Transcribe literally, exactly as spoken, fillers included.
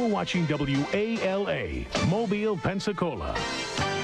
You're watching W A L A, Mobile, Pensacola.